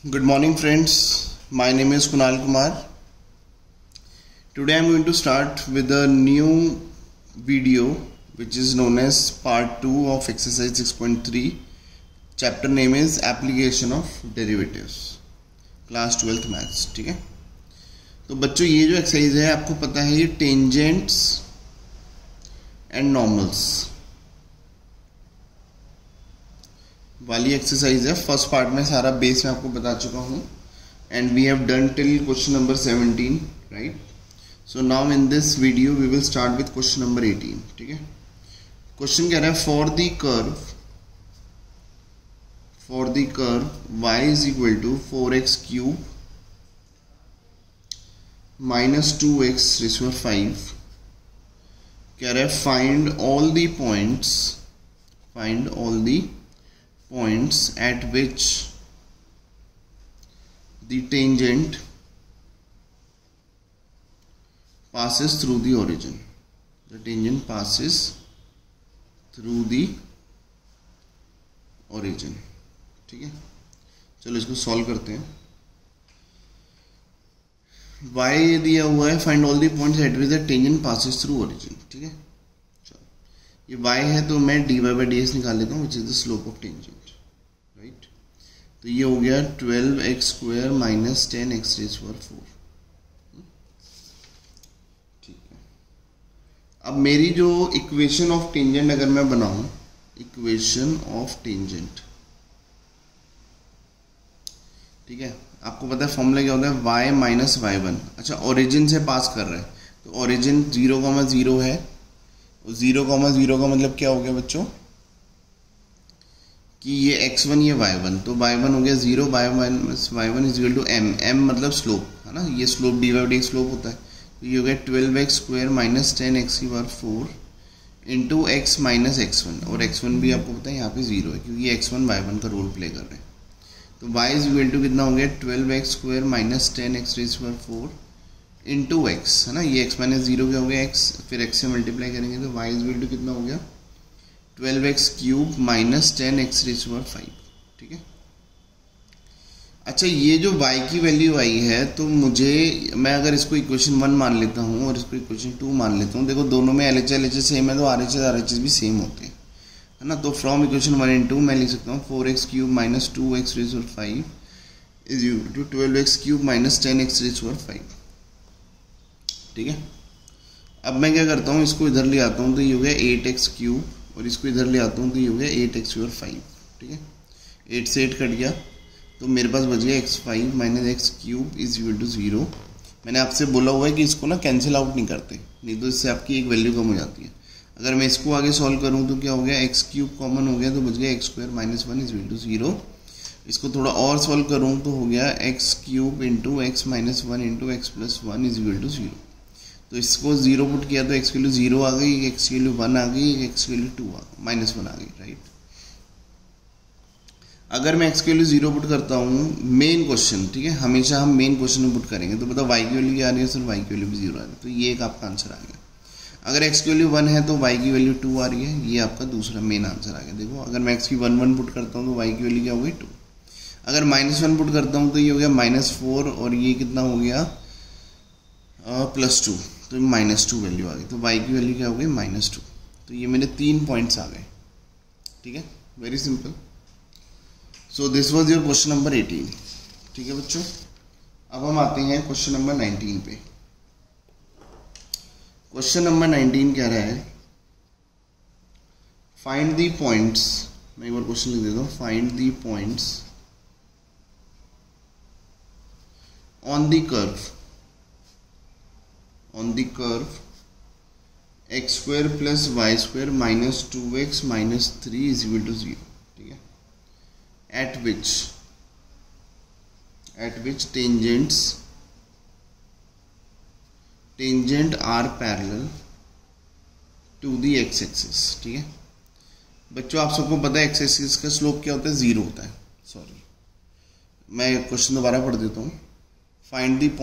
Good morning friends, my name is Kunal Kumar. Today I am going to start with a new video which is known as part 2 of exercise 6.3. Chapter name is application of derivatives, class 12th maths. ठीक है, तो बच्चों ये जो exercise है आपको पता है ये टेंजेंट्स एंड नॉर्मल्स वाली एक्सरसाइज है। फर्स्ट पार्ट में सारा बेस मैं आपको बता चुका हूँ and we have done till question number 17, right. So now in this video we will start with question number 18। ठीक है, क्वेश्चन कह रहा है for the curve y is equal to 4x cube minus 2x raise to 5। कह रहा है find all the points at which the tangent passes through the origin. The tangent passes through the origin. ठीक है, चलो इसको solve करते हैं। y दिया हुआ है, find all the points at which the tangent passes through origin. ठीक है, ये y है तो मैं dy बाई डी एस निकाल लेता हूँ which is the slope of tangent, right. तो ये हो गया 12x square minus 10x raise to 4। ठीक है, अब मेरी जो इक्वेशन ऑफ टेंजेंट अगर मैं बनाऊं, इक्वेशन ऑफ टेंजेंट, ठीक है, आपको पता है फॉर्मूला क्या होता है, y माइनस y1। अच्छा, ओरिजिन से पास कर रहे हैं तो ओरिजिन 0,0 है। 0,0 का मतलब क्या हो गया बच्चों कि ये x1 ये y1, तो y1 हो गया 0, y1 is equal to m मतलब स्लोप है ना, ये slope D by D slope होता है। तो ये हो गया 12x स्क्वायर माइनस 10x की power 4 into x minus x1, और x1 भी आपको पता है यहाँ पे 0 है क्योंकि ये x1 y1 का रोल प्ले कर रहे हैं। तो y इज इक्वल टू कितना हो गया 12x square minus 10x raise to 4 into X है ना, ये x माइनस 0 क्या हो गया x, फिर x से मल्टीप्लाई करेंगे तो y इज इक्वल टू कितना हो गया 12x cube minus 10x raise to 5। ठीक है, अच्छा ये जो y की वैल्यू आई है तो मैं अगर इसको इक्वेशन 1 मान लेता हूँ और इसको इक्वेशन 2 मान लेता हूँ, देखो दोनों में LHS सेम है तो RHS भी सेम होते हैं है ना। तो फ्रॉम इक्वेशन 1 and 2 मैं लिख सकता हूँ 4x cube minus 2x raise to 5 is equal to 12x cube minus 10x raise to 5। ठीक है, अब मैं क्या करता हूँ, इसको इधर ले आता हूँ तो ये हो गया 8x क्यूब, और इसको इधर ले आता हूँ तो ये हो गया 8x और 5। ठीक है, 8 से 8 कट गया तो मेरे पास बच गया x5 minus X cube is equal to 0। मैंने आपसे बोला हुआ है कि इसको ना कैंसिल आउट नहीं करते, नहीं तो इससे आपकी एक वैल्यू कम हो जाती है। अगर मैं इसको आगे सॉल्व करूँ तो क्या हो गया, एक्स क्यूब कॉमन हो गया तो बच गया X square minus 1 is equal to 0। इसको थोड़ा और सॉल्व करूँ तो हो गया X cube into X minus 1 into X plus 1 is equal to 0। तो इसको 0 पुट किया तो x की वैल्यू 0 आ गई, x की वैल्यू 1 आ गई, x की वैल्यू 2 माइनस 1 आ गई, राइट। अगर मैं x की वैल्यू 0 पुट करता हूँ मेन क्वेश्चन, ठीक है, हमेशा हम मेन क्वेश्चन में पुट करेंगे तो बताओ y की वैल्यू क्या आ रही है, सिर्फ y की वैल्यू भी 0 आ रही है, तो ये एक आपका आंसर आ गया। अगर x की वैल्यू 1 है तो y की वैल्यू 2 आ रही है, ये आपका दूसरा मेन आंसर आ गया। देखो अगर मैं x की 1 पुट करता हूँ तो y की वैल्यू क्या हो गई 2। अगर -1 पुट करता हूँ तो ये हो गया -4, और ये कितना हो गया +2, तो -2 वैल्यू आ गई, तो y की वैल्यू क्या हो गई -2। तो ये मेरे 3 पॉइंट्स आ गए। ठीक है, very simple. So this was your question number 18। ठीक है बच्चों, अब हम आते हैं क्वेश्चन नंबर 19 पे। क्वेश्चन नंबर 19 कह रहा है फाइंड द पॉइंट्स, मैं एक बार क्वेश्चन लिख देता हूँ, find the points on the curve x square plus Y square minus 2x minus 3 is equal to 0। ठीक है, at which tangent are parallel to the x axis. ठीक है बच्चों, आप सबको पता है x एक्सिस का स्लोप क्या होता है, 0 होता है। सॉरी, मैं क्वेश्चन दोबारा पढ़ देता हूँ। Find the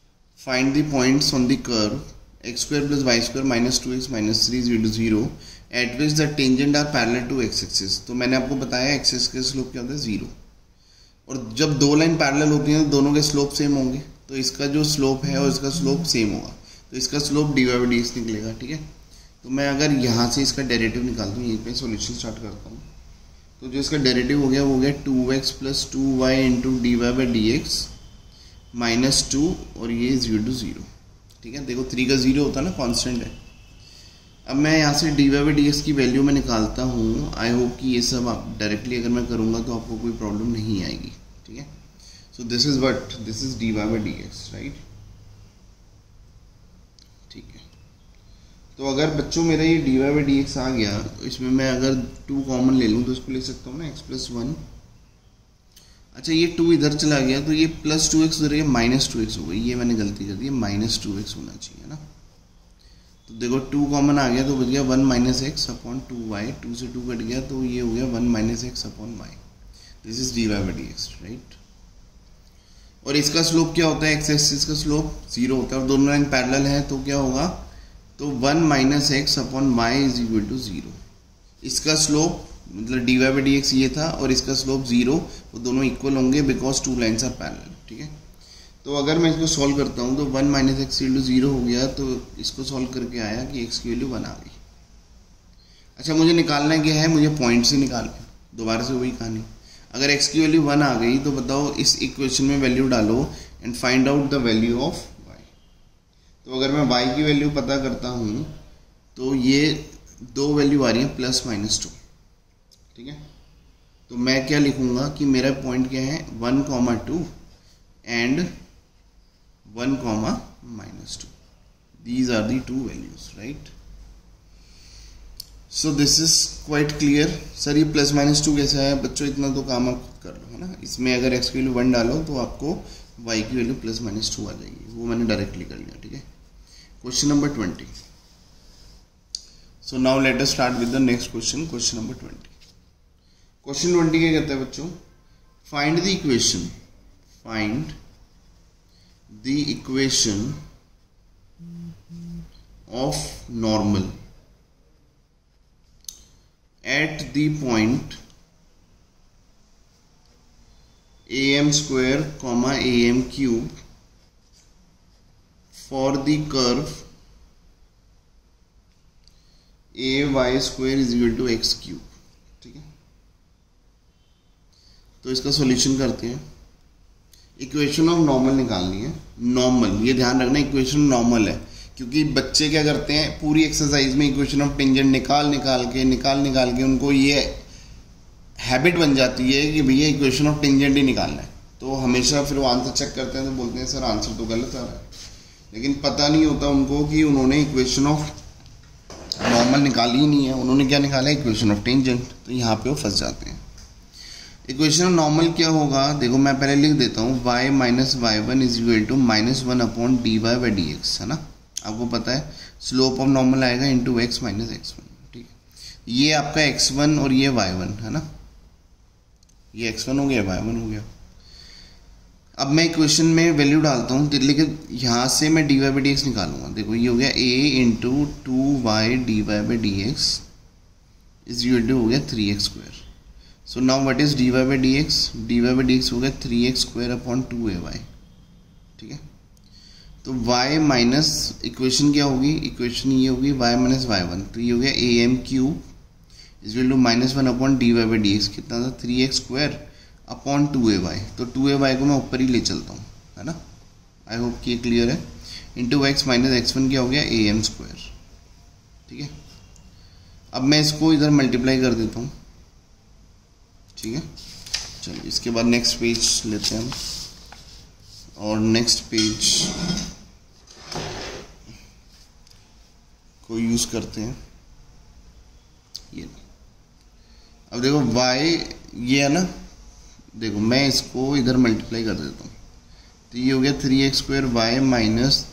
points on the curve x square plus y square minus 2x minus 3 is equal to 0 at which the tangent are parallel to X axis. तो मैंने आपको बताया एक्स एक्सिस का स्लोप क्या होता है, 0। और जब दो लाइन पैरेलल होती हैं तो दोनों के स्लोप सेम होंगे, तो इसका जो स्लोप है और इसका स्लोप सेम होगा, तो इसका स्लोप dy बाई dx निकलेगा। ठीक है, तो मैं अगर यहाँ से इसका डेरिवेटिव निकालता हूँ, यहीं पे सॉल्यूशन स्टार्ट करता हूँ, तो जो इसका डेरिवेटिव हो गया वो हो गया 2x plus 2y into dy by dx minus 2 और ये 0। ठीक है, देखो 3 का 0 होता है ना, कांस्टेंट है। अब मैं यहाँ से dy बाई dx की वैल्यू में निकालता हूँ। आई होप कि ये सब आप डायरेक्टली अगर मैं करूँगा तो आपको कोई प्रॉब्लम नहीं आएगी। ठीक है, so this is dy by dx, right. ठीक है, तो अगर बच्चों मेरा ये dy बाई dx आ गया, तो इसमें मैं अगर 2 कॉमन ले लूँ तो इसको ले सकता हूँ ना, x प्लस 1। अच्छा, ये 2 इधर चला गया तो ये प्लस 2x उधर गया, माइनस 2x हो गई। ये मैंने गलती कर दी, माइनस 2x होना चाहिए ना। तो देखो 2 कॉमन आ गया तो बच गया 1 माइनस एक्स अपॉन 2y। 2 से 2 कट गया तो ये हो गया 1 minus X upon y। This is dy by dx, right. और इसका स्लोप क्या होता है, एक्स एक्सिस का स्लोप 0 होता है, और दोनों लाइन पैरेलल है तो क्या होगा, तो 1 minus X upon y is equal to 0। इसका स्लोप मतलब dy बाई dx ये था और इसका स्लोप 0, वो दोनों इक्वल होंगे बिकॉज 2 लाइन्स आर पैरेलल। ठीक है, तो अगर मैं इसको सॉल्व करता हूँ तो 1 माइनस एक्स इक्वल टू 0 हो गया, तो इसको सॉल्व करके आया कि x की वैल्यू 1 आ गई। अच्छा, मुझे निकालना क्या है, मुझे पॉइंट से निकालना है, दोबारा से वही कहानी। अगर x की वैल्यू 1 आ गई तो बताओ इस इक्वेशन में वैल्यू डालो and find out the value of y। तो अगर मैं y की वैल्यू पता करता हूँ तो ये 2 वैल्यू आ रही है प्लस माइनस 2। ठीक है, तो मैं क्या लिखूंगा कि मेरा पॉइंट क्या है, 1,2 and 1,-2। These are the 2 values, right. So this is quite clear. Sir ये प्लस माइनस 2 कैसा है, बच्चों इतना तो काम आप खुद कर लो, है ना। इसमें अगर x की वैल्यू 1 डालो तो आपको y की वैल्यू प्लस माइनस 2 आ जाएगी, वो मैंने डायरेक्टली कर लिया। ठीक है, question number 20। So now let us start with the next question, question number 20। Question 20 क्या कहता है बच्चों, find the equation, find the equation of normal at the point am square comma am cube for the curve ay square is equal to x cube। ठीक है, तो इसका solution करते हैं। इक्वेशन ऑफ नॉर्मल निकालनी है। नॉर्मल, ये ध्यान रखना इक्वेशन नॉर्मल है, क्योंकि बच्चे क्या करते हैं पूरी एक्सरसाइज में इक्वेशन ऑफ टेंजेंट निकाल के उनको ये हैबिट बन जाती है कि भैया इक्वेशन ऑफ टेंजेंट ही निकालना है, तो हमेशा फिर वो आंसर चेक करते हैं तो बोलते हैं सर आंसर तो गलत आ रहा है, लेकिन पता नहीं होता उनको कि उन्होंने इक्वेशन ऑफ नॉर्मल निकाली ही नहीं है, उन्होंने क्या निकाला है, इक्वेशन ऑफ टेंजेंट। तो यहाँ पे वो फंस जाते हैं। इक्वेशन ऑफ नॉर्मल क्या होगा, देखो मैं पहले लिख देता हूँ, y minus y1 is equal to -1 upon dy by dx, है ना। आपको पता है स्लोप ऑफ नॉर्मल आएगा इंटू x माइनस x1। ठीक है, ये आपका x1 और ये y1 है ना, ये x1 हो गया, y1 हो गया। अब मैं इक्वेशन में वैल्यू डालता हूँ, लेकिन यहाँ से मैं dy बाई dx निकालूंगा। देखो ये हो गया a into 2y dy by dx is equal to हो गया 3x square. So now what is dy by dx, dy by dx हो गया 3x स्क्वायर अपॉन 2ay। ठीक है, तो y माइनस इक्वेशन क्या होगी, इक्वेशन ये होगी y माइनस y1, तो ये हो गया am cube is equal to -1 upon dy by dx कितना था, 3x स्क्वायर अपॉन 2ay। तो 2ay को मैं ऊपर ही ले चलता हूँ, है ना। आई होप कि ये क्लियर है। इंटू x माइनस x1 क्या हो गया, am स्क्वायर। ठीक है, अब मैं इसको इधर मल्टीप्लाई कर देता हूँ। ठीक है, चलिए इसके बाद नेक्स्ट पेज लेते हैं हम, और नेक्स्ट पेज को यूज करते हैं। ये अब देखो y ये है ना, देखो मैं इसको इधर मल्टीप्लाई कर देता हूँ, तो ये हो गया 3x square y minus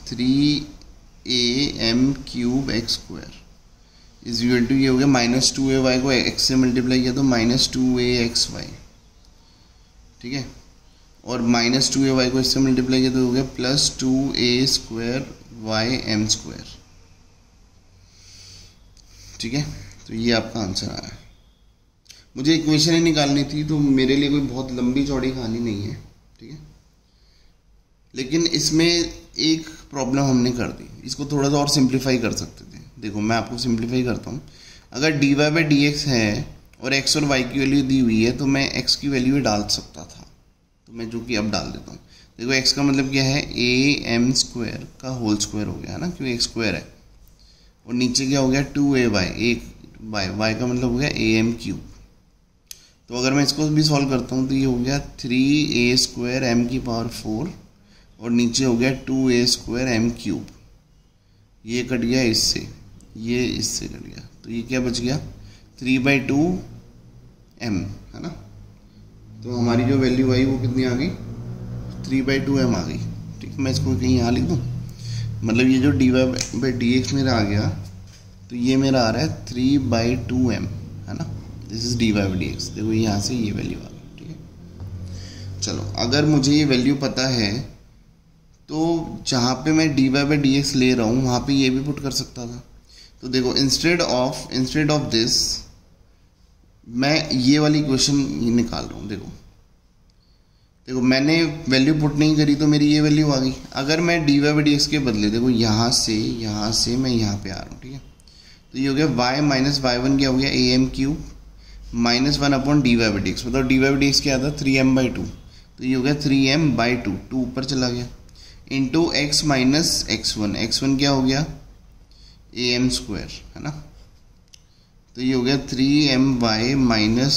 3am cube x square is equal to ये हो गया -2ay को x से मल्टीप्लाई किया तो -2axy। ठीक है, और -2ay को इससे मल्टीप्लाई किया तो हो गया +2a square y m square. ठीक है, तो ये आपका आंसर आया। मुझे इक्वेशन ही निकालनी थी, तो मेरे लिए कोई बहुत लंबी चौड़ी कहानी नहीं है, ठीक है। लेकिन इसमें एक प्रॉब्लम हमने कर दी, इसको थोड़ा सा और सिंप्लीफाई कर सकते थे। देखो मैं आपको सिंप्लीफाई करता हूँ। अगर dy बाई डी एक्स है और x और y की वैल्यू दी हुई है, तो मैं x की वैल्यू डाल सकता था, तो मैं जो कि अब डाल देता हूँ। देखो x का मतलब क्या है, am स्क्वायर का होल स्क्वायर हो गया है ना, क्योंकि x स्क्वायर है, और नीचे क्या हो गया 2ay, एक y का मतलब हो गया am क्यूब। तो अगर मैं इसको भी सॉल्व करता हूँ तो ये हो गया 3a स्क्वायर m की पावर 4 और नीचे हो गया 2a स्क्वायर m क्यूब। ये कट गया इससे, ये इससे कट गया, तो ये क्या बच गया 3/2 m, है ना। तो हमारी जो वैल्यू आई वो कितनी आ गई, 3/2 m आ गई, ठीक है। मैं इसको कहीं यहाँ लिख दूँ, मतलब ये जो dy बाई डी एक्स मेरा आ गया, तो ये मेरा आ रहा है 3/2 m, है ना। This is dy by D x. देखो यहाँ से ये वैल्यू आ गई, ठीक है। चलो अगर मुझे ये वैल्यू पता है, तो जहाँ पे मैं dy बाई डी एक्स ले रहा हूँ वहाँ पे ये भी पुट कर सकता था। तो देखो इंस्टेड ऑफ दिस मैं ये वाली इक्वेशन निकाल रहा हूँ। देखो मैंने वैल्यू पुट नहीं करी तो मेरी ये वैल्यू आ गई। अगर मैं dy बाई डी एक्स के बदले देखो यहाँ से मैं यहाँ पे आ रहा हूँ, ठीक है। तो ये हो गया y माइनस y1 क्या हो गया am cube minus 1 upon dy by D X. मतलब dy बाई डी एक्स क्या था 3m/2, तो ये हो गया 3m/2, 2 ऊपर चला गया, इंटू x माइनस x1 क्या हो गया am स्क्वायर, है ना। तो ये हो गया 3my माइनस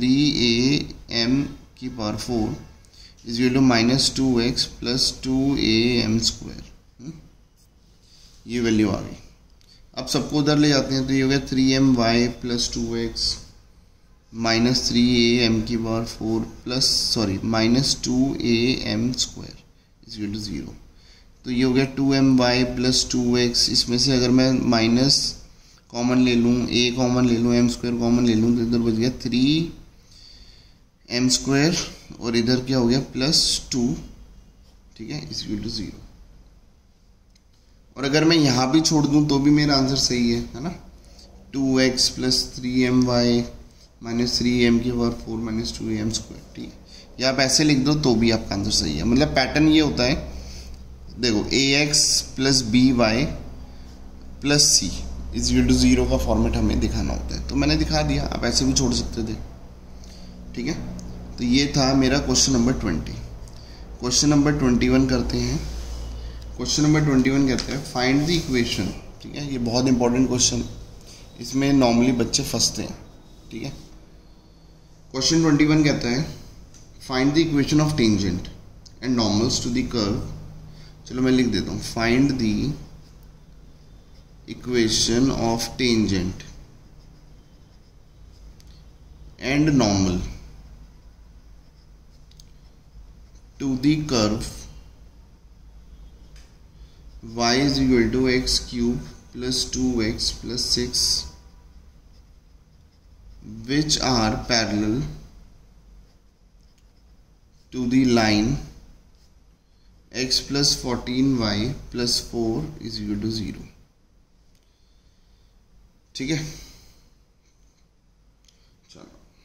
3am की power 4 is equal to minus 2x plus 2am square. ये वैल्यू आ गई। अब सबको उधर ले जाते हैं, तो ये हो गया 3my plus 2x minus 3am की power 4 plus minus 2am square is equal to 0। तो ये हो गया 2my प्लस 2x, इसमें से अगर मैं माइनस कॉमन ले लूँ, a कॉमन ले लूँ, m स्क्वायर कॉमन ले लूँ, तो इधर बच गया 3m स्क्वायर और इधर क्या हो गया प्लस 2, ठीक है, इज इक्वल टू 0। और अगर मैं यहाँ भी छोड़ दूँ तो भी मेरा आंसर सही है ना। 2x plus 3my minus 3m की पावर 4 माइनस 2am स्क्वायर, ठीक है। या आप ऐसे लिख दो तो भी आपका आंसर सही है। मतलब पैटर्न ये होता है, देखो ax plus by plus c is equal to 0 का फॉर्मेट हमें दिखाना होता है, तो मैंने दिखा दिया, आप ऐसे भी छोड़ सकते थे, ठीक है। तो ये था मेरा क्वेश्चन नंबर 20। क्वेश्चन नंबर 21 करते हैं। क्वेश्चन नंबर 21 कहते हैं फाइंड द इक्वेशन, ठीक है। ये बहुत इंपॉर्टेंट क्वेश्चन, इसमें नॉर्मली बच्चे फंसते हैं, ठीक है। क्वेश्चन 21 कहता है find the equation of tangent and normals to the curve. चलो मैं लिख देता हूँ, find the equation of tangent and normal to the curve y is equal to x cube plus 2x plus 6 which are parallel to the line x plus 14y plus 4 is equal to 0, ठीक है। चलो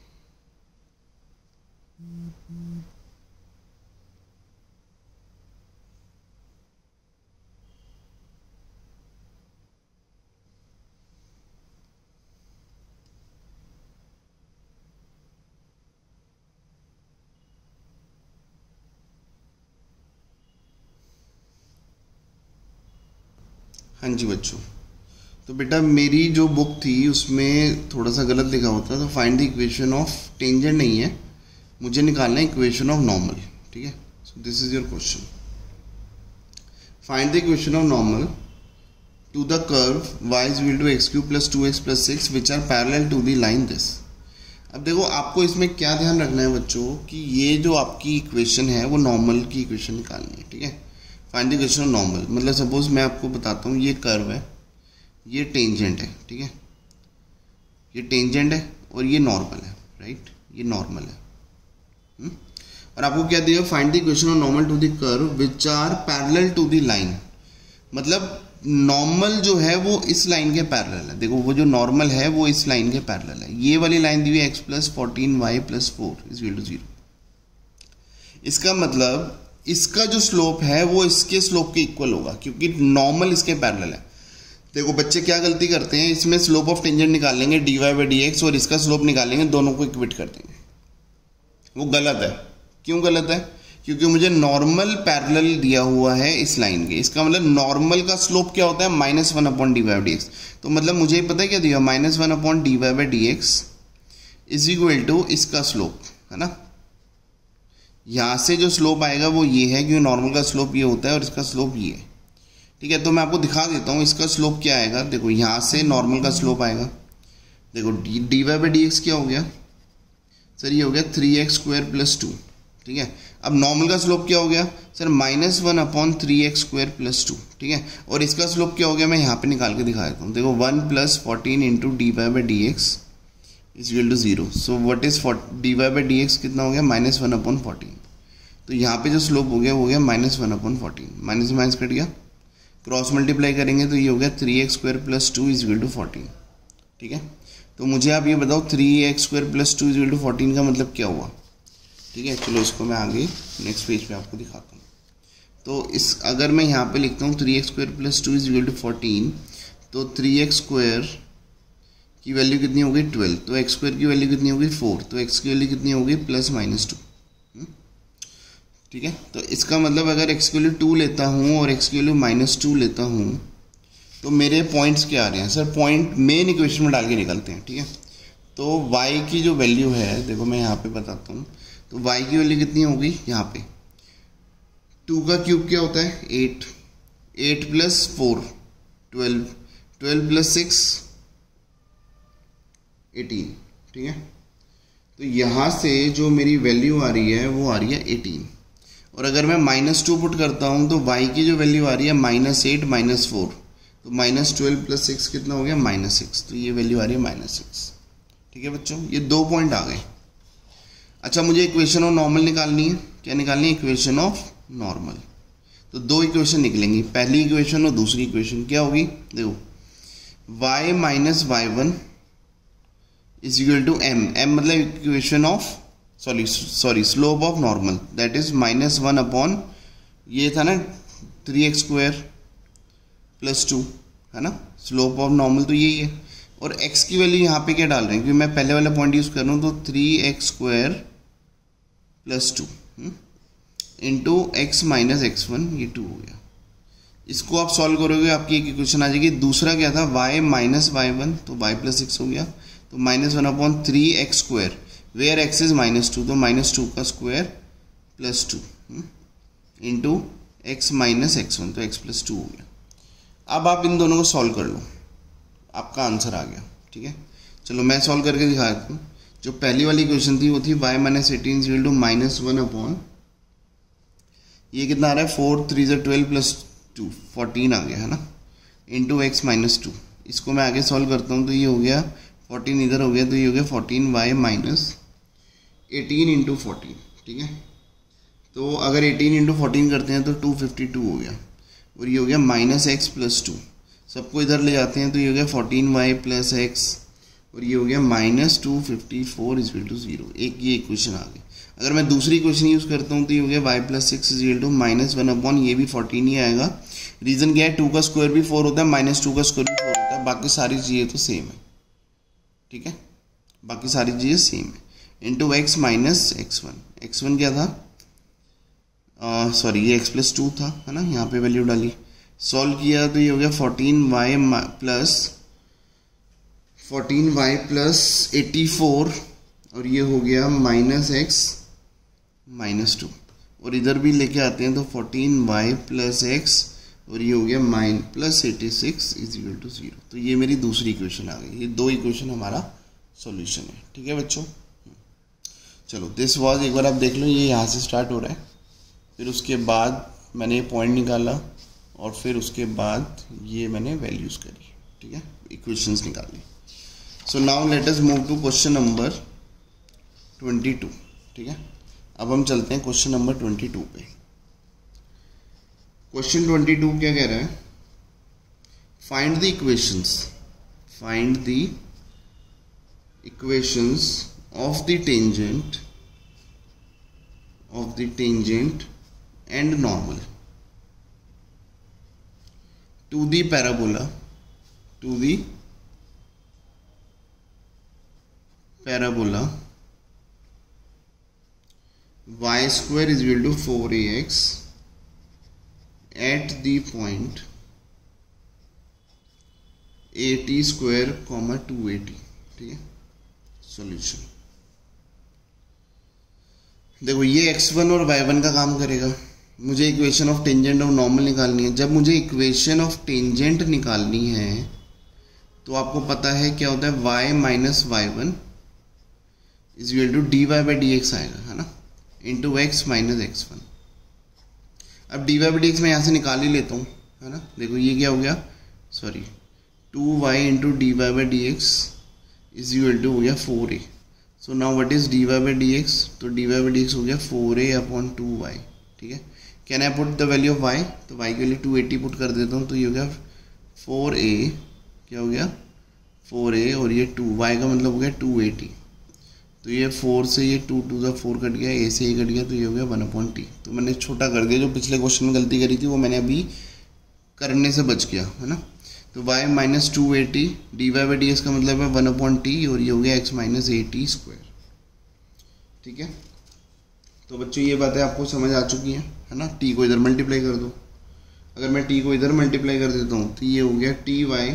हाँ जी बच्चों, तो बेटा मेरी जो book थी उसमें थोड़ा सा गलत लिखा होता है, तो find the equation of tangent नहीं है, मुझे निकालना है इक्वेशन ऑफ नॉर्मल, ठीक है। So this is your question, find the equation of normal to the curve y is equal to x cube plus 2x plus 6 which are parallel to the line this. अब देखो आपको इसमें क्या ध्यान रखना है बच्चों, कि ये जो आपकी इक्वेशन है वो नॉर्मल की इक्वेशन निकालनी है, ठीक है। Find the equation of normal, मतलब सपोज मैं आपको बताता हूँ, ये कर्व है, ये टेंजेंट है, ठीक है, ये टेंजेंट है और ये नॉर्मल है, राइट, ये नॉर्मल है। और आपको क्या दिया, find the equation of normal to the curve which are parallel to the line. मतलब नॉर्मल जो है वो इस लाइन के पैरेलल है। देखो वो जो नॉर्मल है वो इस लाइन के पैरेलल है। ये वाली लाइन दी हुई है x+14y+4 इज इक्वल टू 0। इसका मतलब इसका जो स्लोप है वो इसके स्लोप के इक्वल होगा क्योंकि नॉर्मल इसके पैरेलल है। देखो बच्चे क्या गलती करते हैं, इसमें स्लोप ऑफ टेंजेंट निकाल लेंगे dy/dx और इसका स्लोप निकालेंगे, दोनों को इक्विट कर देंगे। वो गलत है। क्यों गलत है? क्योंकि मुझे नॉर्मल पैरेलल दिया हुआ है इस लाइन के। इसका मतलब नॉर्मल का स्लोप क्या होता है? -1/dy/dx। तो मतलब मुझे पता है क्या दिया, -1/dy/dx इज इक्वल टू इसका स्लोप, है ना। यहां से जो स्लोप आएगा वो ये है क्योंकि नॉर्मल का स्लोप ये होता है और इसका स्लोप ये है। ठीक है, तो मैं आपको दिखा देता हूं इसका स्लोप क्या आएगा। देखो यहां से नॉर्मल का स्लोप आएगा, देखो dy/dx क्या हो गया सर? ये हो गया 3x² + 2। ठीक है, अब नॉर्मल का स्लोप क्या हो गया सर? -1/3x² + 2। ठीक है, और इसका स्लोप क्या हो गया मैं यहाँ पे निकाल के दिखा देता हूँ। देखो 1 + 14 × dy/dx is equal to 0। So what is dy/dx कितना हो गया? -1/14। तो यहाँ पे जो स्लोप हो गया वो हो गया -1/14, माइनस माइनस कट गया, क्रॉस मल्टीप्लाई करेंगे तो ये हो गया 3x² + 2 इज इक्वल टू 14। ठीक है, तो मुझे आप ये बताओ 3x² + 2 इज इक्वल टू 14 का मतलब क्या हुआ? ठीक है, चलो इसको मैं आगे नेक्स्ट पेज पे आपको दिखाता हूँ। तो इस अगर मैं यहाँ पे लिखता हूँ 3x² + 2 इज इक्वल टू 14, तो 3x² की वैल्यू कितनी होगी? 12। तो x² की वैल्यू कितनी होगी? 4। तो x की वैल्यू कितनी होगी? +-2। ठीक है, तो इसका मतलब अगर x की वैल्यू 2 लेता हूँ और x की वैल्यू -2 लेता हूँ तो मेरे पॉइंट्स क्या आ रहे हैं सर? पॉइंट मेन इक्वेशन में डाल के निकलते हैं। ठीक है, तो y की जो वैल्यू है, देखो मैं यहाँ पे बताता हूँ, तो y की वैल्यू कितनी होगी? यहाँ पे 2 का क्यूब क्या होता है? 8, 8 + 4 12, 12 + 6 18। ठीक है, तो यहाँ से जो मेरी वैल्यू आ रही है वो आ रही है 18। और अगर मैं -2 पुट करता हूँ तो y की जो वैल्यू आ रही है -8 -4, तो -12 + 6 कितना हो गया? -6। तो ये वैल्यू आ रही है -6। ठीक है बच्चों, ये 2 पॉइंट आ गए। अच्छा, मुझे इक्वेशन ऑफ नॉर्मल निकालनी है। क्या निकालनी है? Equation of normal. तो 2 इक्वेशन निकलेंगी, पहली इक्वेशन और दूसरी इक्वेशन क्या होगी? देखो y - y1 is equal to m। m मतलब equation of sorry slope of normal, that is -1 ये था ना 3x² + 2, है ना। स्लोप ऑफ नॉर्मल तो यही है। और x की वैल्यू यहाँ पे क्या डाल रहे हैं? क्योंकि मैं पहले वाला पॉइंट यूज कर रहा हूँ, तो 3x² + 2 इंटू x - x1, ये 2 हो गया। इसको आप सॉल्व करोगे आपकी एक इक्वेशन आ जाएगी। दूसरा क्या था? y - y1, तो y + 6 हो गया, तो -1/3x², वेयर x इज -2, तो -2 का स्क्वायर + 2 इंटू x - x1, तो x + 2 हो गया। अब आप इन दोनों को सॉल्व कर लो, आपका आंसर आ गया। ठीक है, चलो मैं सॉल्व करके दिखा देता हूँ। जो पहली वाली क्वेश्चन थी वो थी y - 18 इज इक्वल टू -1/, ये कितना आ रहा है? 4 3 = 12 + 2 14 आ गया, है ना, इंटू x - 2। इसको मैं आगे सॉल्व करता हूँ तो ये हो गया 14 इधर हो गया, तो ये हो गया 14y - 18 इंटू 14। ठीक है, तो अगर 18 इंटू 14 करते हैं तो 252 हो गया, और ये हो गया -x + 2। सबको इधर ले जाते हैं तो ये हो गया 14y + x, और ये हो गया -254 इज इक्वल टू 0। एक ये इक्वेशन आ गई। अगर मैं दूसरी इक्वेशन यूज़ करता हूँ तो ये हो गया y + 6 इज इक्वल टू -1/, ये भी 14 ही आएगा। रीज़न क्या है? 2 का स्क्वायर भी 4 होता है, -2 का स्क्वायर भी 4 होता है, बाकी सारी चीज़ें तो सेम है। ठीक है, बाकी सारी चीज़ें सेम है। इंटू x - x1, x1 क्या था? सॉरी ये x + 2 था, है ना। यहाँ पे वैल्यू डाली, सॉल्व किया तो ये हो गया 14y + 84, और ये हो गया -x - 2, और इधर भी लेके आते हैं तो 14y + x, और ये हो गया +86 इज इक्वल टू 0। तो ये मेरी दूसरी इक्वेशन आ गई। ये 2 इक्वेशन हमारा सॉल्यूशन है। ठीक है बच्चों, चलो दिस वाज, एक बार आप देख लो, ये यहाँ से स्टार्ट हो रहा है, फिर उसके बाद मैंने ये पॉइंट निकाला, और फिर उसके बाद ये मैंने वैल्यूज़ करी। ठीक है, इक्वेशंस निकाली। So now let us move to question number 22। ठीक है, अब हम चलते हैं क्वेश्चन नंबर 22 पे। क्वेश्चन 22 क्या कह रहा है? find the equations of the tangent and normal to the parabola y square is equal to 4ax at the point at square, 280। ठीक है, सॉल्यूशन देखो ये x1 और y1 का काम करेगा। मुझे इक्वेशन ऑफ टेंजेंट और नॉर्मल निकालनी है। जब मुझे इक्वेशन ऑफ टेंजेंट निकालनी है तो आपको पता है क्या होता है, y minus y1 is equal to dy by D X आएगा, है ना, इंटू x माइनस x1। अब dy बाई डी एक्स मैं यहाँ से निकाल ही लेता हूँ, है ना। देखो ये क्या हो गया, sorry 2y into dy by D x is equal to हो गया 4a। So now what is dy by D x, तो dy बाई डी एक्स हो गया 4a अपॉन 2y। ठीक है, can I put the value of y, तो y के लिए 280 पुट कर देता हूँ, तो ये हो गया 4a, क्या हो गया 4a, और ये 2y का मतलब हो गया 280। तो ये 4 से ये 2 2 4 कट गया, a से ये कट गया, तो ये हो गया 1/t। तो मैंने छोटा कर दिया, जो पिछले क्वेश्चन में गलती करी थी वो मैंने अभी करने से बच गया, है ना। तो y minus 280 dy by D X का मतलब है 1/t, और ये हो गया x माइनस 80 स्क्वायर। ठीक है, तो बच्चों ये बातें आपको समझ आ चुकी हैं, है ना। t को इधर मल्टीप्लाई कर दो। अगर मैं t को इधर मल्टीप्लाई कर देता हूँ तो ये हो गया ty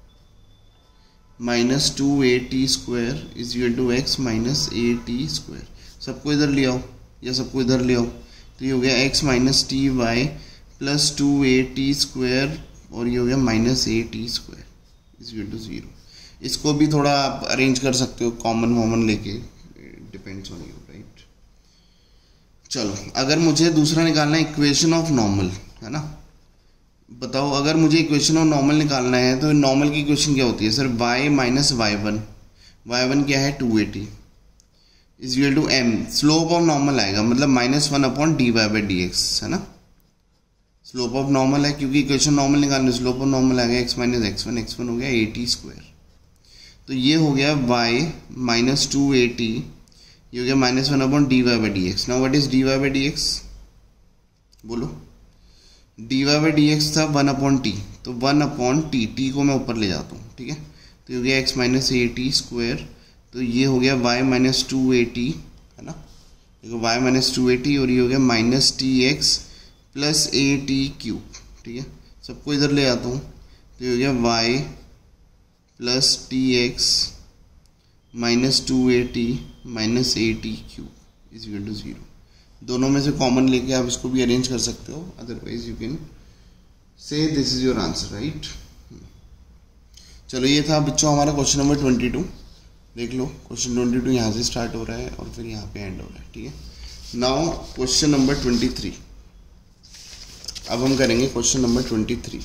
minus 2at square is equal to x minus 80 square. सबको इधर ले आओ या सबको इधर ले आओ, तो ये हो गया x minus ty plus 2at square, और ये हो गया minus 80 square is equal to 0। इसको भी थोड़ा आप अरेंज कर सकते हो, कॉमन वॉमन लेके, डिपेंड्स ऑन यू, राइट। चलो, अगर मुझे दूसरा निकालना है इक्वेशन ऑफ नॉर्मल, है ना। बताओ, अगर मुझे इक्वेशन ऑफ नॉर्मल निकालना है तो नॉर्मल की इक्वेशन क्या होती है सर, y माइनस y1 क्या है 280 is equal to m, slope of normal आएगा, मतलब -1 upon dy by D x, है ना। स्लोप ऑफ नॉर्मल है क्योंकि इक्वेशन नॉर्मल निकालने, स्लोप ऑफ नॉर्मल आ गया x माइनस x1 हो गया 80 स्क्वायर। तो ये हो गया y माइनस 280, ये हो गया -1 upon dy by D x. Now what is dy by D x, बोलो। dy बाई डी एक्स था 1/t, तो 1/t, t को मैं ऊपर ले जाता हूँ, ठीक है। तो ये हो गया x माइनस 80 स्क्वायर, तो ये हो गया y माइनस 280, है ना। देखो y माइनस 280, और ये हो गया माइनस tx प्लस 80 क्यूब। ठीक है, सबको इधर ले आता हूँ, तो ये हो गया y plus tx minus 280 minus 80 cube is equal to 0। दोनों में से कॉमन लेके आप इसको भी अरेंज कर सकते हो, otherwise you can say this is your answer, right. चलो, ये था बच्चों हमारा क्वेश्चन नंबर 22। देख लो, क्वेश्चन 22 यहाँ से स्टार्ट हो रहा है और फिर यहाँ पे एंड हो रहा है, ठीक है। Now question number 23। अब हम करेंगे क्वेश्चन नंबर 23।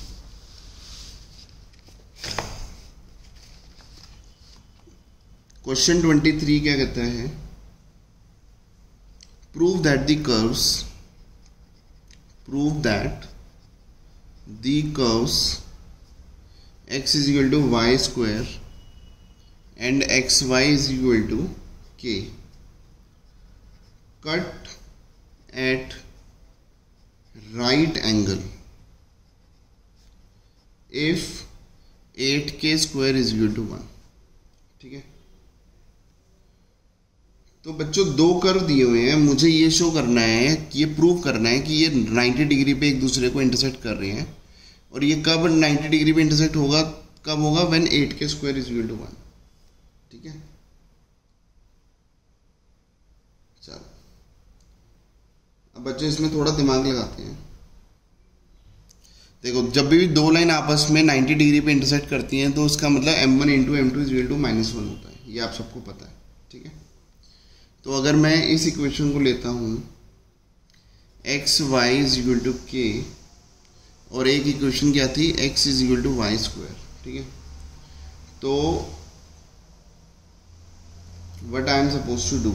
क्वेश्चन 23 क्या कहता है, prove that the curves x is equal to y square and xy is equal to k cut at right angle if 8k square is equal to 1। ठीक है, तो बच्चों दो कर्व दिए हुए हैं, मुझे ये शो करना है, ये प्रूव करना है कि ये 90 डिग्री पे एक दूसरे को इंटरसेक्ट कर रहे हैं। और ये कब 90 डिग्री पे इंटरसेक्ट होगा, कब होगा, when 8k square is equal to 1। ठीक है, चलो अब बच्चों इसमें थोड़ा दिमाग लगाते हैं। देखो, जब भी दो लाइन आपस में 90 डिग्री पे इंटरसेक्ट करती हैं तो उसका मतलब m1 into m2 is equal to -1 होता है, ये आप सबको पता है। ठीक है, तो अगर मैं इस इक्वेशन को लेता हूँ x y is equal to k, और एक इक्वेशन क्या थी, x इज इक्वल टू वाई स्क्वायर। ठीक है, तो what I am suppose to do,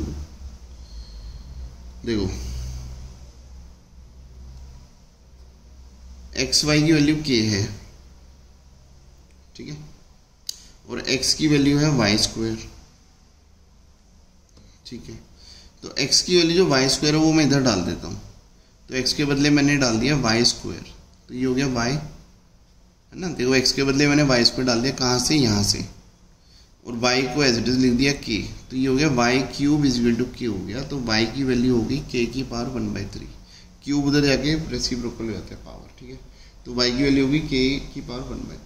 देखो एक्स वाई की वैल्यू k है, ठीक है, और x की वैल्यू है वाई स्क्वायर। ठीक है, तो x की वैल्यू जो वाई स्क्वायर है वो मैं इधर डाल देता हूँ, तो x के बदले मैंने डाल दिया वाई स्क्वायर, तो ये हो गया y, है ना। देखो x के बदले मैंने वाई स्क्वायर डाल दिया, कहाँ से, यहाँ से, और y को एज इट इज लिख दिया k, तो ये हो गया y cube is equal to k हो गया। तो y की वैल्यू होगी k की पावर 1/3, क्यूब उधर जाके रेसिप्रोकल हो जाता है पावर। ठीक है, तो y की वैल्यू होगी k की पावर 1/3।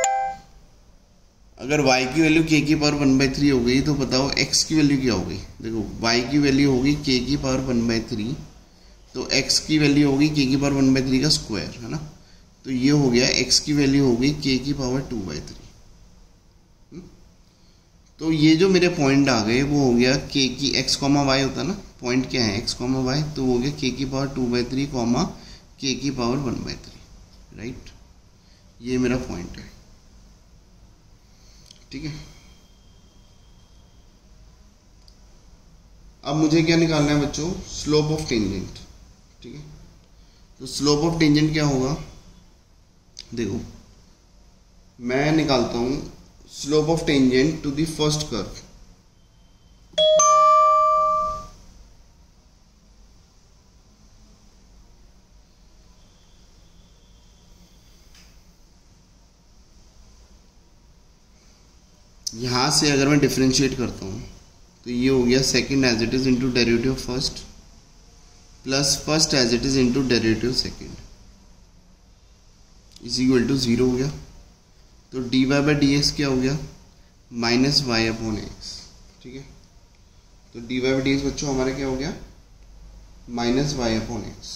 अगर y की वैल्यू k की पावर 1/3 हो गई तो बताओ x की वैल्यू क्या होगी। देखो y की वैल्यू होगी k की पावर 1/3, तो x की वैल्यू होगी k की पावर 1/3 का स्क्वायर, है ना। तो ये हो गया x की वैल्यू होगी k की पावर 2/3। तो ये जो मेरे पॉइंट आ गए वो हो गया k की x, y होता है ना, पॉइंट क्या है x, y, तो वो हो गया k की पावर 2/3, k की पावर 1/3, राइट। ये मेरा पॉइंट है। ठीक है, अब मुझे क्या निकालना है बच्चों, स्लोप ऑफ टेंजेंट। ठीक है, तो स्लोप ऑफ टेंजेंट क्या होगा, देखो मैं निकालता हूं slope of tangent to the first curve. यहां से अगर मैं डिफरेंशिएट करता हूं तो ये हो गया second as it is into derivative first plus first as it is into derivative second is equal to 0 हो गया। तो dy बाई डी एक्स क्या हो गया, माइनस वाई अपॉन एक्स। ठीक है, तो dy बाई डी एक्स बच्चों हमारा क्या हो गया, माइनस वाई अपॉन एक्स।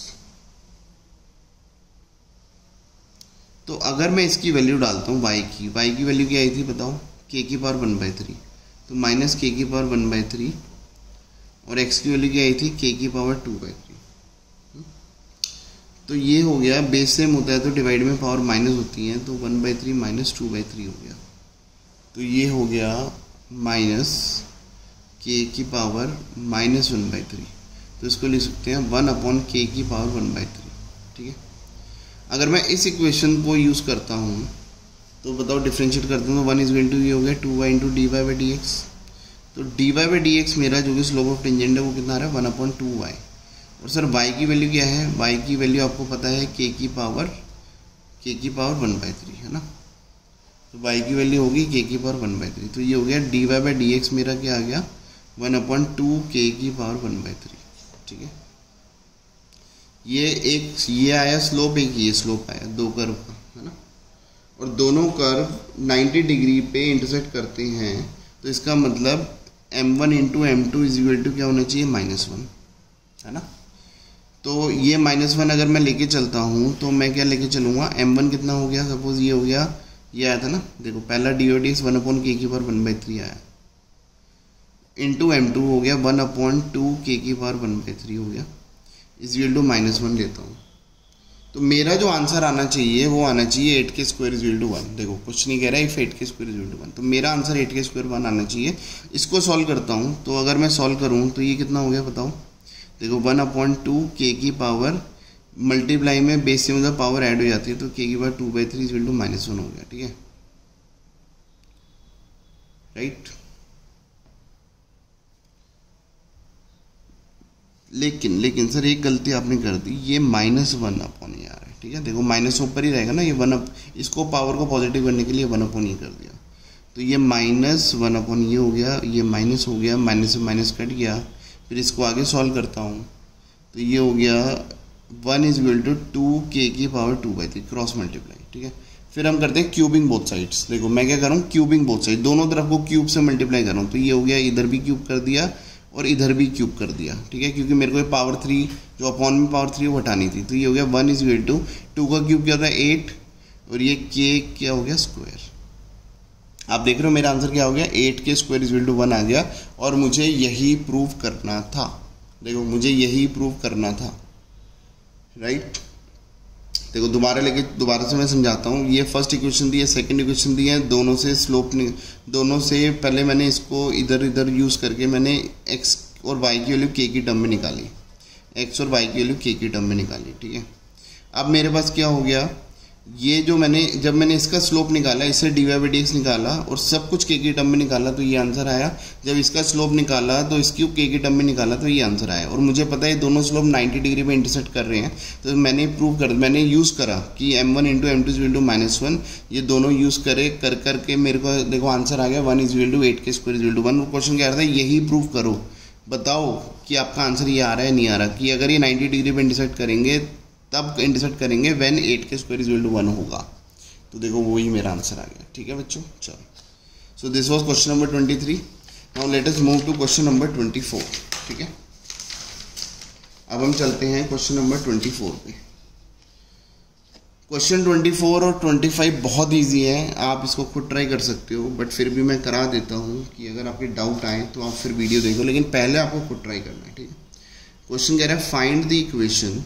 तो अगर मैं इसकी वैल्यू डालता हूँ y की वैल्यू क्या आई थी बताओ, k की पावर 1/3, तो माइनस k की पावर 1/3, और x की वैल्यू क्या आई थी, k की पावर 2/3। तो ये हो गया, बेस सेम होता है तो डिवाइड में पावर माइनस होती है, तो 1/3 माइनस 2/3 हो गया। तो ये हो गया माइनस k की पावर माइनस 1/3, तो इसको लिख सकते हैं 1/k की पावर 1/3। ठीक है, अगर मैं इस इक्वेशन को यूज़ करता हूँ तो बताओ डिफरेंशिएट करते हैं तो 1 इज गोइंग टू ये हो गया 2y into d y by D x. तो d y by D x मेरा जो कि स्लोप ऑफ टेंजेंट है वो कितना आ रहा है 1/2y। और सर y की वैल्यू क्या है, y की वैल्यू आपको पता है k की पावर 1/3, है ना। तो y की वैल्यू होगी k की पावर 1/3, तो ये हो गया d y by D x मेरा क्या आ गया 1/2 k की पावर 1/3। ठीक है, ये आया स्लोप, एक ये स्लोप आया, दो कर्व का, है ना। और दोनों कर्व 90 डिग्री पे इंटरसेक्ट करते हैं, तो इसका मतलब m1 into m2 is equal to क्या होना चाहिए, -1, है ना। तो ये -1 अगर मैं लेके चलता हूँ तो मैं क्या लेके चलूँगा, m1 कितना हो गया, सपोज ये हो गया, ये आया था ना, देखो पहला डी/dx 1/k की पावर 1/3 आया, इंटू m2 हो गया 1/2 k की पावर 1/3 हो गया, इज इक्वल टू -1 लेता हूँ। तो मेरा जो आंसर आना चाहिए वो आना चाहिए 8k square is equal to 1। देखो कुछ नहीं कह रहा है, if 8k square is equal to 1, तो मेरा आंसर 8k स्क्वायर 1 आना चाहिए। इसको सॉल्व करता हूँ, तो अगर मैं सॉल्व करूँ तो ये कितना हो गया बताओ, देखो 1/2 k की पावर मल्टीप्लाई में बेस से मतलब पावर ऐड हो जाती है, तो k की पावर 2/3 इज इक्वल टू -1 हो गया। ठीक है, राइट। लेकिन सर एक गलती आपने कर दी, ये -1 अपॉन ये आ रहा है। ठीक है, देखो माइनस ऊपर ही रहेगा ना, ये 1 इसको पावर को पॉजिटिव करने के लिए 1 अपॉन ये कर दिया, तो ये -1 अपॉन ये हो गया, ये माइनस हो गया, माइनस से माइनस कट गया। फिर इसको आगे सॉल्व करता हूँ तो ये हो गया 1 इज इक्वल टू 2k की पावर 2/3 क्रॉस मल्टीप्लाई। ठीक है, फिर हम करते हैं क्यूबिंग बोथ साइड्स। देखो मैं क्या कर रहा हूँ, क्यूबिंग बोथ साइड, दोनों तरफ को क्यूब से मल्टीप्लाई कर रहा हूँ, तो ये हो गया, इधर भी क्यूब कर दिया और इधर भी क्यूब कर दिया। ठीक है, क्योंकि मेरे को पावर 3 जो अपॉन में पावर 3 वो हटानी थी, तो ये हो गया 1 इज इक्वल टू 2 का क्यूब क्या होता है 8, और ये k क्या हो गया स्क्वायर। आप देख रहे हो मेरा आंसर क्या हो गया, 8k square is equal to 1 आ गया, और मुझे यही प्रूव करना था। देखो मुझे यही प्रूव करना था, राइट। देखो दोबारा से मैं समझाता हूँ। ये फर्स्ट इक्वेशन दी है, सेकंड इक्वेशन दी है, दोनों से स्लोप दोनों से पहले मैंने इसको इधर यूज़ करके मैंने x और y की वैल्यू k की टर्म में निकाली, x और y की वैल्यू k की टर्म में निकाली। ठीक है, अब मेरे पास क्या हो गया, ये जो जब मैंने इसका स्लोप निकाला, इससे dy बाई डी एक्स निकाला और सब कुछ k की टर्म में निकाला तो ये आंसर आया। जब इसका स्लोप निकाला तो इसकी k की टर्म में निकाला तो ये आंसर आया। और मुझे पता है दोनों स्लोप 90 डिग्री पे इंटरसेक्ट कर रहे हैं, तो मैंने यूज़ करा कि m1 into m2 is equal to -1, ये दोनों यूज़ कर करके मेरे को देखो आंसर आ गया 1 is equal to 8 k square is equal to 1। Question क्या रहा था, यही प्रूव करो, बताओ कि आपका आंसर ये आ रहा है नहीं आ रहा, कि अगर ये 90 डिग्री पे इंटरसेक्ट करेंगे तब इंटरसेक्ट करेंगे when 8 k square is equal to 1 होगा। तो देखो वही मेरा आंसर आ गया। ठीक है बच्चों, चलो। So this was question number 23। Now let us move to question number 24। ठीक है, अब हम चलते हैं क्वेश्चन नंबर 24 पे। क्वेश्चन 24 और 25 बहुत इजी है, आप इसको खुद ट्राई कर सकते हो, बट फिर भी मैं करा देता हूँ कि अगर आपके डाउट आए तो आप फिर वीडियो देखो, लेकिन पहले आपको खुद ट्राई करना है। ठीक है, क्वेश्चन कह रहा है फाइंड द इक्वेशन,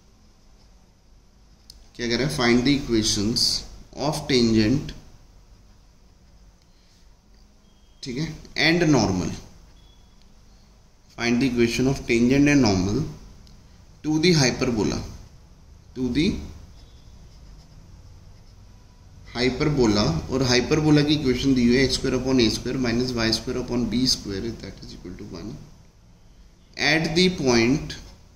क्या कह रहा है, find the equations of tangent, ठीक है, and normal, find the equation of tangent and normal to the hyperbola, to the hyperbola. और हाइपरबोला की इक्वेशन दी हुई है x² upon a square minus y square upon b square that is equal to 1 at the point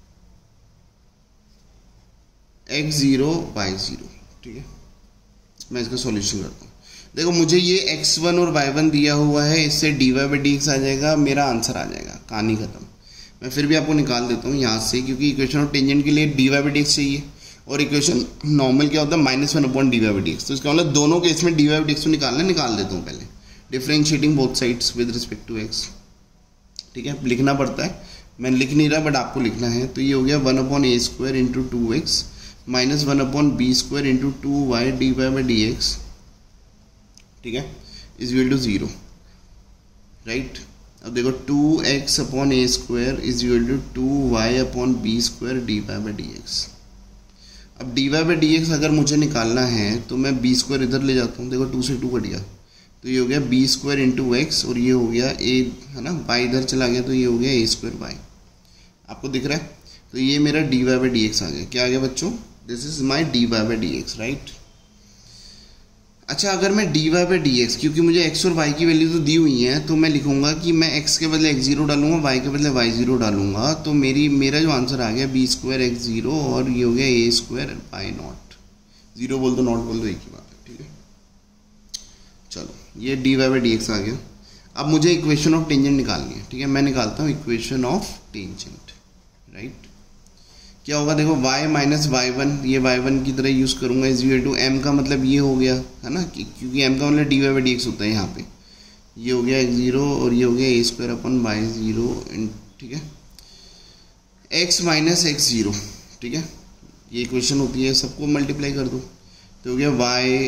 x0 y0। ठीक है, मैं इसका solution करता हूँ। देखो मुझे ये x1 और y1 दिया हुआ है, इससे dy बाई डी एक्स आ जाएगा, मेरा आंसर आ जाएगा, कहानी खत्म। मैं फिर भी आपको निकाल देता हूँ यहाँ से, क्योंकि इक्वेशन ऑफ टेंजेंट के लिए dy बाई डी एक्स चाहिए और इक्वेशन नॉर्मल क्या होता है -1 upon dy by D x. तो इसका मतलब दोनों केस में dy बाई डी एक्स निकाल देता हूँ पहले, differentiating both sides with respect to x। ठीक है, लिखना पड़ता है, मैं लिख नहीं रहा बट आपको लिखना है। तो ये हो गया 1 upon a square into 2x minus 1 upon b square into 2y dy by D x, ठीक है, इज इक्वल टू 0, राइट। अब देखो 2x upon a square is equal to 2y upon b square dy by D x. अब dy by D x अगर मुझे निकालना है तो मैं b स्क्वायर इधर ले जाता हूँ, देखो 2 से 2 कट गया, तो ये हो गया b स्क्वायर इंटू एक्स और ये हो गया a, है ना, y इधर चला गया तो ये हो गया a स्क्वायर y। आपको दिख रहा है, तो ये मेरा dy बाई डी एक्स आ गया। क्या आ गया बच्चों, this is my dy by D x, right. अच्छा, अगर मैं dy बाई डी एक्स, क्योंकि मुझे x और y की वैल्यू तो दी हुई है, तो मैं लिखूंगा कि मैं x के बदले x0 डालूंगा, y के बदले y0 डालूंगा, तो मेरा जो आंसर आ गया b स्क्वायर x0 और ये हो गया a स्क्वायर y नॉट। 0 बोल दो नॉट बोल दो, एक ही बात है। ठीक है, चलो ये dy बाई डी एक्स आ गया। अब मुझे इक्वेशन ऑफ टेंजेंट निकालनी है। ठीक है, मैं निकालता हूँ इक्वेशन ऑफ टेंजेंट, राइट। क्या होगा, देखो y माइनस y1, ये y1 की तरह यूज़ करूँगा, इज इक्वल टू m का मतलब ये हो गया, है ना, क्योंकि m का मतलब dy बाई डी एक्स होता है यहाँ पे। ये हो गया x0 और ये हो गया a स्क्वायर अपन y0, ठीक है, x माइनस x0। ठीक है, ये इक्वेशन होती है, सबको मल्टीप्लाई कर दो तो हो गया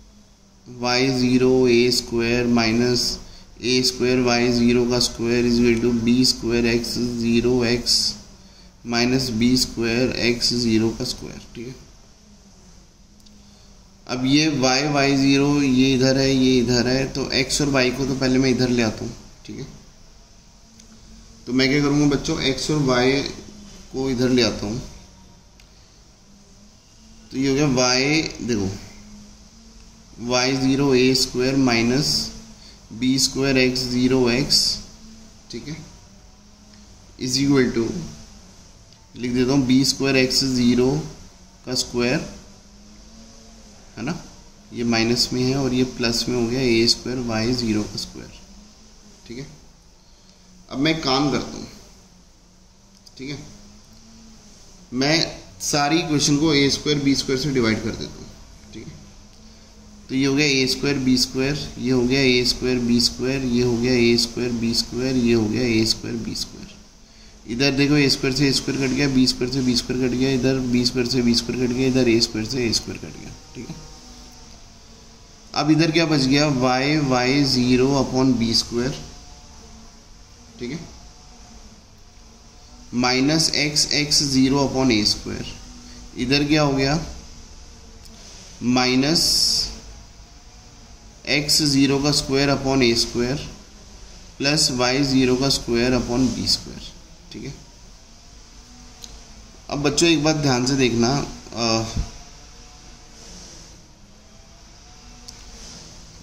y0 a square minus a square y0 का square is equal to b square x0 x minus b square x0 का स्क्वायर। ठीक है, अब ये y0 ये इधर है, ये इधर है, तो x और y को तो पहले मैं इधर ले आता हूँ। ठीक है, तो मैं क्या करूँगा बच्चों, x और y को इधर ले आता हूँ, तो ये हो गया y, देखो y0 a square minus b square x0 x, ठीक है, इज इक्वल टू, लिख देता हूँ बी स्क्वायर x0 का स्क्वायर, है ना, ये माइनस में है और ये प्लस में हो गया a स्क्वायर y0 का स्क्वायर। ठीक है, अब मैं काम करता हूँ। ठीक है, मैं सारी इक्वेशन को a स्क्वायर बी स्क्वायर से डिवाइड कर देता हूँ। ठीक है, तो ये हो गया a स्क्वायर बी स्क्वायर, ये हो गया a स्क्वायर बी स्क्वायर, ये हो गया a स्क्वायर बी स्क्वायर, ये हो गया a स्क्वायर बी स्क्वायर। इधर देखो a स्क्वायर से a स्क्वायर कट गया, b स्क्वायर से b स्क्वायर कट गया, इधर b स्क्वायर से b स्क्वायर कट गया, इधर a स्क्वायर से a स्क्वायर कट गया। ठीक है, अब इधर क्या बच गया, y0 अपॉन बी स्क्वायर, ठीक है, minus x0 upon a square, इधर क्या हो गया, माइनस x0 का square upon a square plus y0 का स्क्वायर अपॉन b स्क्वायर। ठीक है, अब बच्चों एक बात ध्यान से देखना,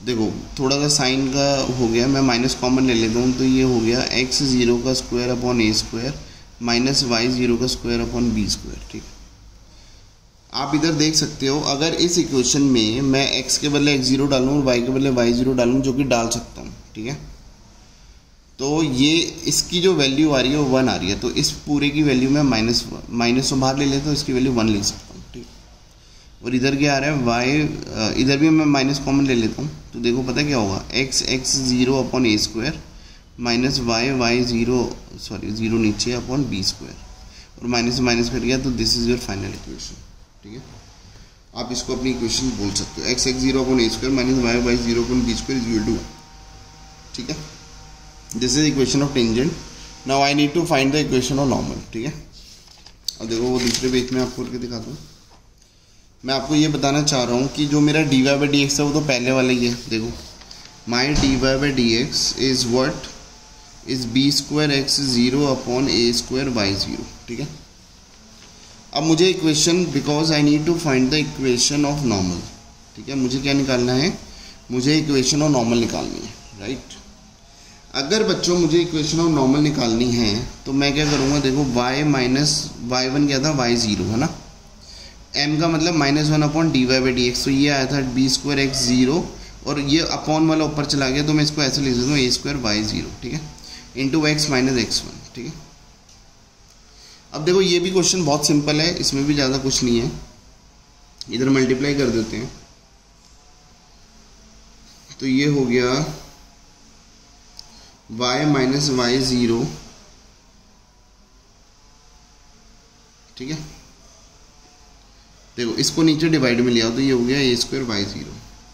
देखो थोड़ा सा साइन का हो गया, मैं माइनस कॉमन ले लेता हूँ, तो ये हो गया एक्स ज़ीरो का square upon a square minus y zero का स्क्वायर अपॉन बी स्क्वायर। ठीक है, आप इधर देख सकते हो, अगर इस इक्वेशन में मैं x के बदले x0 डालूँ और y के बदले y0 डालूँ, जो कि डाल सकता हूँ, ठीक है, तो ये इसकी जो वैल्यू आ रही है वो 1 आ रही है, तो इस पूरे की वैल्यू में माइनस बाहर ले लेता हूँ, इसकी वैल्यू 1 लिख सकता हूँ। ठीक, और इधर क्या आ रहा है y, इधर भी मैं माइनस कॉमन ले लेता हूँ, तो देखो पता क्या होगा, x0 upon a square minus zero नीचे अपॉन बी स्क्वायर, और माइनस से माइनस कट गया, तो this is your final equation. ठीक है, आप इसको अपनी इक्वेशन बोल सकते हो, x0 upon a square minus y0 upon b square is equal to. ठीक है, this is equation of tangent. Now I need to find the equation of normal. ठीक है, अब देखो वो दूसरे पेज में आपको करके दिखाता हूँ। मैं आपको ये बताना चाह रहा हूँ कि जो मेरा dy बाई डी एक्स है वो तो पहले वाला ही है। देखो my dy by D x is what is b square x0 upon a square y0। ठीक है, अब मुझे equation, because I need to find the equation of normal. ठीक है, मुझे क्या निकालना है, मुझे इक्वेशन ऑफ नॉर्मल निकालनी है, राइट। अगर बच्चों मुझे इक्वेशन ऑफ नॉर्मल निकालनी है तो मैं क्या करूँगा, देखो y माइनस y1 क्या था, y0 है ना, m का मतलब -1 upon dy by D x, तो ये आया था बी स्क्वायर एक्स ज़ीरो, और ये अपॉन वाला ऊपर चला गया, तो मैं इसको ऐसे लिख देता हूँ ए स्क्वायर y0, ठीक है, इंटू x माइनस x1। ठीक है, अब देखो ये भी क्वेश्चन बहुत सिंपल है, इसमें भी ज़्यादा कुछ नहीं है, इधर मल्टीप्लाई कर देते हैं, तो ये हो गया y माइनस y0। ठीक है, देखो इसको नीचे डिवाइड में लिया तो ये हो गया ए स्क्वायर y0,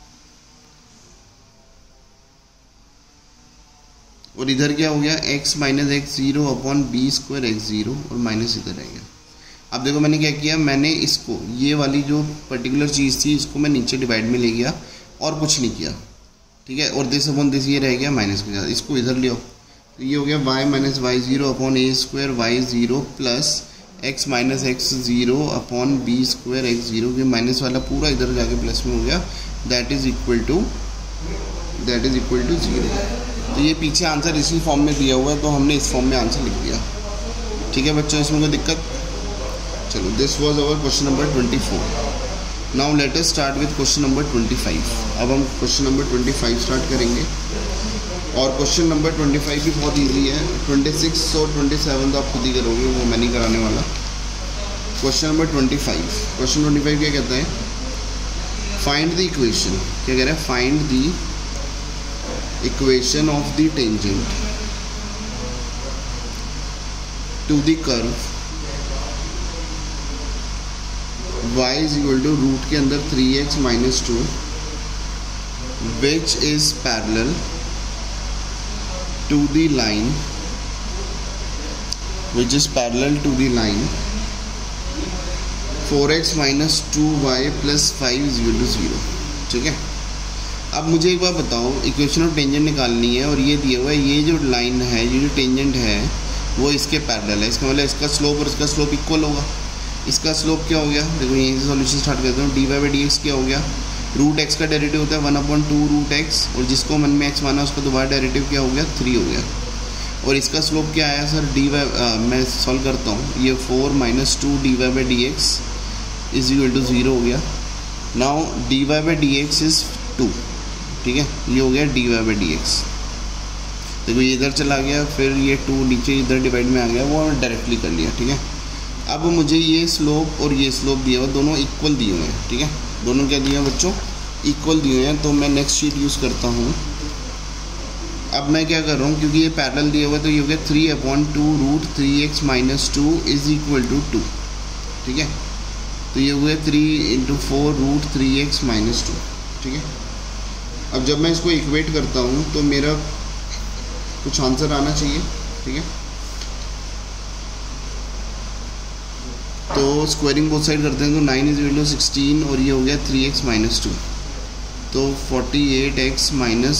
और इधर क्या हो गया x minus x0 upon b square x0, और माइनस इधर रहेगा। अब देखो मैंने क्या किया, मैंने इसको, ये वाली जो पर्टिकुलर चीज़ थी, इसको मैं नीचे डिवाइड में ले गया और कुछ नहीं किया। ठीक है, और दिस अपॉन दिस ये रह गया माइनस के साथ, इसको इधर ले आओ, तो ये हो गया y minus y0 upon a square y0 plus x minus x0 upon b square x0, के माइनस वाला पूरा इधर जाके प्लस में हो गया, दैट इज इक्वल टू 0। तो ये पीछे आंसर इसी फॉर्म में दिया हुआ है, तो हमने इस फॉर्म में आंसर लिख दिया। ठीक है बच्चों, इसमें कोई दिक्कत? चलो, this was our question number 24। Now let us start with question number 25। अब हम क्वेश्चन नंबर 25 स्टार्ट करेंगे, और क्वेश्चन नंबर 25 भी बहुत ईजी है। 26 और 27 तो आप खुद ही करोगे, वो मैं नहीं कराने वाला। क्वेश्चन नंबर 25, क्वेश्चन 25 क्या कहता है, फाइंड द इक्वेशन, क्या कह रहा है, find the equation of the tangent to the curve y is equal to root के अंदर 3x minus 2 which is parallel to the line, which is parallel to the line 4x minus 2y plus 5 is equal to 0। ठीक है, अब मुझे एक बार बताओ, equation of tangent निकालनी है, और ये दिया हुआ है, ये जो लाइन है, ये जो टेंजेंट है वो इसके पैरेलल है, इसका मतलब इसका स्लोप और इसका स्लोप इक्वल होगा। इसका स्लोप क्या हो गया, देखो यहीं से सॉल्यूशन स्टार्ट करते हैं। D y by D x क्या हो गया, रूट एक्स का डेरिवेटिव होता है 1/2 रूट एक्स, और जिसको मन में एक्स माना उसका दोबारा डेरिवेटिव क्या हो गया, 3 हो गया। और इसका स्लोप क्या आया सर, डी वाई, मैं सॉल्व करता हूँ, ये 4 minus 2 d y by D x is equal to 0 हो गया। Now d y by D x is 2, ठीक है, ये हो गया d y by D x. देखो ये इधर चला गया, फिर ये 2 नीचे इधर डिवाइड में आ गया, वो डायरेक्टली कर लिया। ठीक है, अब मुझे ये स्लोप और ये स्लोप दिया हुआ, दोनों इक्वल दिए हुए हैं। ठीक है, दोनों क्या दिए हैं बच्चों, इक्वल दिए हैं। तो मैं नेक्स्ट शीट यूज़ करता हूँ। अब मैं क्या कर रहा हूँ, क्योंकि ये पैरेलल दिया हुआ है, तो ये हो गया 3/2 root 3x minus 2 is equal to 2। ठीक है, तो ये हो गया 3 × 4 रूट 3x माइनस 2। ठीक है, अब जब मैं इसको इक्वेट करता हूँ तो मेरा कुछ आंसर आना चाहिए। ठीक है, तो स्क्वायरिंग बोथ साइड करते हैं, तो 9 इज इक्वल टू 16, और ये हो गया 3x माइनस 2, तो 48x माइनस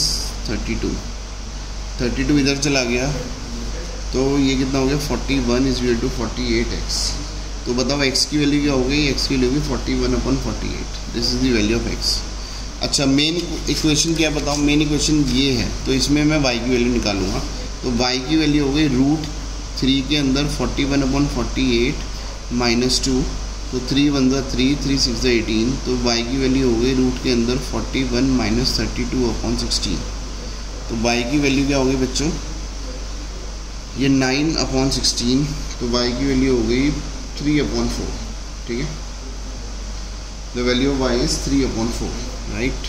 32 इधर चला गया, तो ये कितना हो गया, 41 इज इक्वल टू 48x। तो बताओ x की वैल्यू क्या हो गई, x की वैल्यू होगी 41/48। This is the value of x। अच्छा मेन इक्वेशन क्या बताओ, मेन इक्वेशन ये है, तो इसमें मैं y की वैल्यू निकालूंगा। तो y की वैल्यू हो गई √3 के अंदर 41/48 -2, तो 3 1 3 3 6 18, तो y की वैल्यू हो गई रूट के अंदर 41 - 32/16। तो y की वैल्यू क्या होगी बच्चों, ये 9/16, तो y की वैल्यू हो गई 3/4, ठीक है। The value of y is 3/4, right.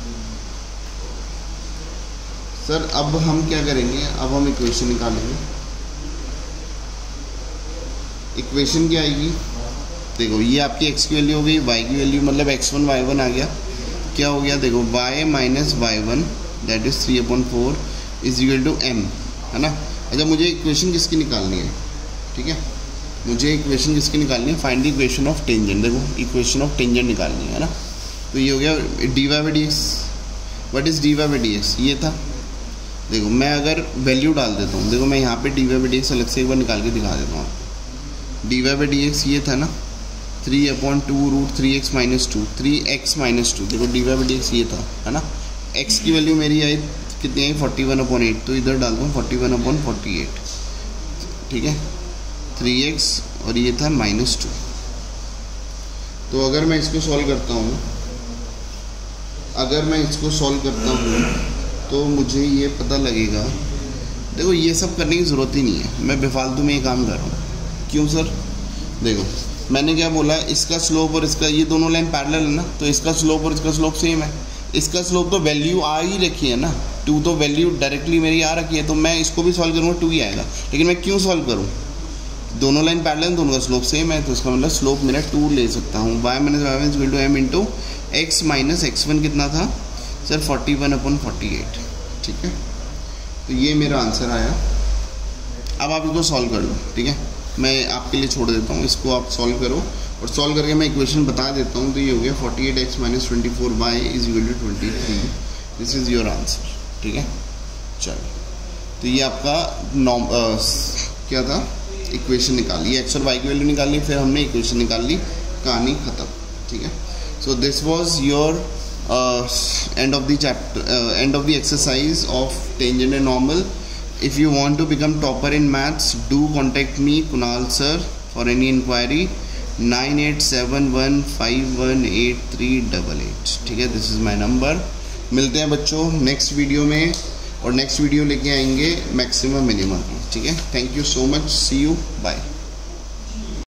Sir अब हम क्या करेंगे, अब हम इक्वेशन निकालेंगे। इक्वेशन क्या आएगी, देखो ये आपकी x की वैल्यू हो गई, y की वैल्यू मतलब x1 y1 आ गया, क्या हो गया देखो y - y1 that is 3/4 is equal to m, है ना। अच्छा मुझे इक्वेशन किसकी निकालनी है, ठीक है, मुझे इक्वेशन किसकी निकालनी है, find the equation of tangent. देखो इक्वेशन ऑफ टेंजेंट निकालनी है ना। तो ये हो गया dy/dx। व्हाट इज dy/dx, ये था। देखो मैं अगर वैल्यू डाल देता हूँ, देखो मैं यहाँ पे dy/dx अलग से एक बार निकाल के दिखा देता हूँ आपको। dy/dx ये था ना 3/2 √3x - 2, 3x - 2, देखो dy/dx ये था, है ना। x की वैल्यू मेरी आई कितनी आई 41/8, तो इधर डाल दूँ 41/48, ठीक है, 3x और ये था -2। तो अगर मैं इसको सॉल्व करता हूँ, तो मुझे ये पता लगेगा, देखो ये सब करने की ज़रूरत ही नहीं है, मैं बेफालतू में ये काम कर रहा हूँ। क्यों सर, देखो मैंने क्या बोला, इसका स्लोप और इसका, ये दोनों लाइन पैरेलल है ना, तो इसका स्लोप और इसका स्लोप सेम है। इसका स्लोप तो वैल्यू आ ही रखी है ना, 2 तो वैल्यू डायरेक्टली मेरी आ रखी है, तो मैं इसको भी सॉल्व करूँगा 2 ही आएगा। लेकिन मैं क्यों सॉल्व करूँ, दोनों लाइन पैरेलल, दोनों का स्लोप सेम है, तो इसका मतलब स्लोप मेरा 2 ले सकता हूँ। y - y1 equal to m into x - x1 कितना था सर 41/48, ठीक है। तो ये मेरा आंसर आया। अब आप इसको सॉल्व कर लो, ठीक है, मैं आपके लिए छोड़ देता हूँ, इसको आप सॉल्व करो और सॉल्व करके मैं इक्वेशन बता देता हूँ। तो ये हो गया 48x - 24y is equal to 23, this is your answer, ठीक है। चलो तो ये आपका क्या था, इक्वेशन निकाली, एक्स और वाई की वैल्यू निकाली, फिर हमने इक्वेशन निकाल ली, कहानी ख़त्म, ठीक है। So this was your end of the chapter, end of the exercise of tangent and normal. If you want to become topper in maths, do contact me Kunal sir for any inquiry 9871518388, ठीक है, this is my number. मिलते हैं बच्चों next video में, और next video लेके आएंगे maximum minimum, ठीक है। Thank you so much, see you, bye.